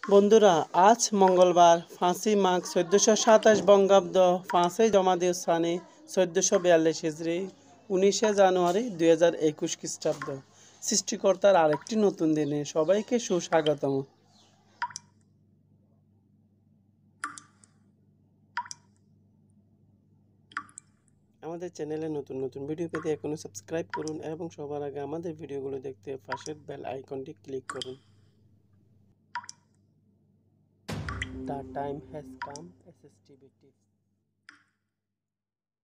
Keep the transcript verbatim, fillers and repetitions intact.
বন্ধুরা, আজ মঙ্গলবার পাঁচই মাঘ চোদ্দশো সাতাশ বঙ্গাব্দ, পাঁচই জমাদিউ সানি চোদ্দশো বিয়াল্লিশ হিজড়ি, উনিশে জানুয়ারি দুই হাজার একুশ খ্রিস্টাব্দ। সৃষ্টিকর্তার আরেকটি নতুন দিনে সবাইকে সুস্বাগতম। আমাদের চ্যানেলে নতুন নতুন ভিডিও পেতে এখনই সাবস্ক্রাইব করুন এবং সবার আগে আমাদের ভিডিওগুলো দেখতে পাশের বেল আইকনটি ক্লিক করুন। The time has come, S S T V Tips.